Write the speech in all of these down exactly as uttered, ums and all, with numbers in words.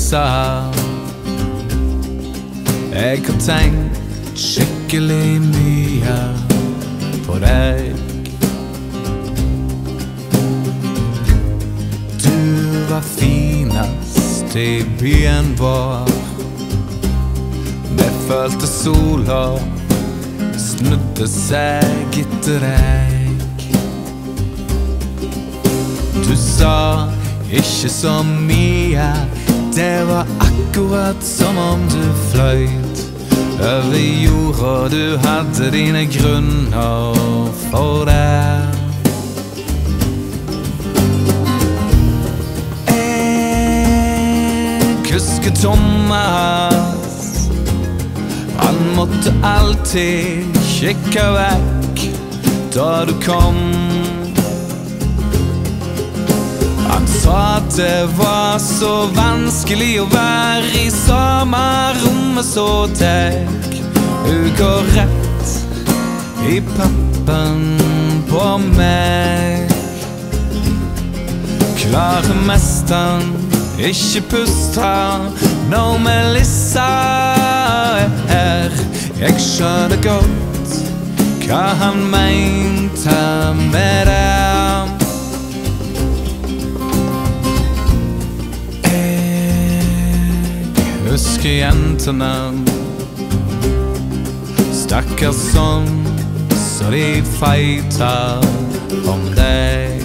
Melissa, jeg har tenkt skikkelig mye på deg. Du var finest i byen vår. Det følte sola snudde seg etter deg. Du sa ikke så mye, det var akkurat som om du fløyt over jorda. Du hadde dine grunner for det. Jeg husker Thomas, han måtte alltid kikke vekk da du kom. Han sa at det var så vanskelig å være i samme rommet, så tek hun går rett i pappen på meg. Klarer mestan ikke puste når Melissa er her. Jeg skjønner godt hva han mente med det. Jeg husker jentene, stakkars sånn, så de fighter om deg.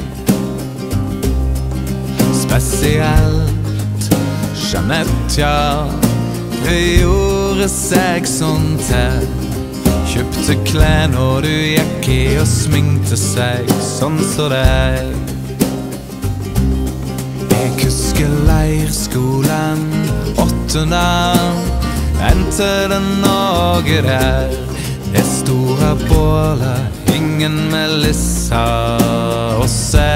Spesielt Jeanette, ja, hun gjorde seg sånn til. Kjøpte klær når du gikk i og sminkte seg sånn så deg. Jeg husker leirskolen, åttende, endte det noe der. Det store bålet, ingen Melissa å se.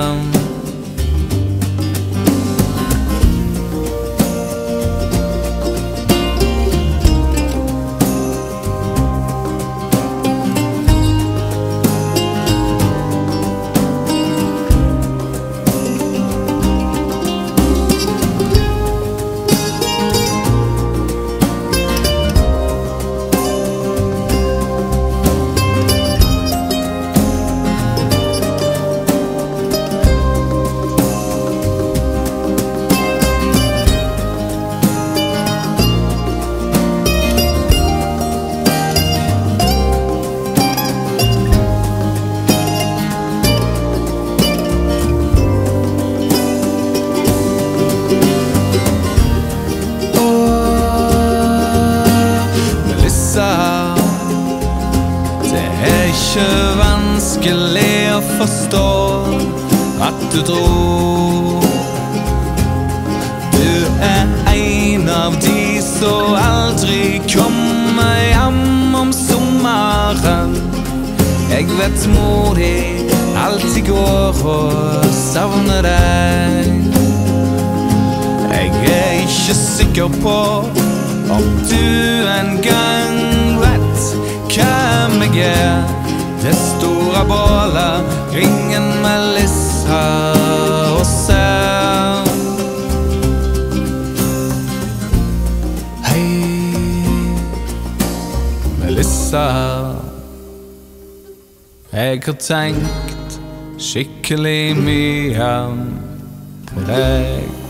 Det er ikke vanskelig å forstå at du dro. Du er en av de som aldri kommer hjem om sommeren. Jeg vet mor di alltid går og savner deg. Jeg er ikke sikker på om du en gang vet hvem jeg er. Det store bålet, ingen Melissa å se. Hei, Melissa, jeg har tenkt skikkelig mye på deg.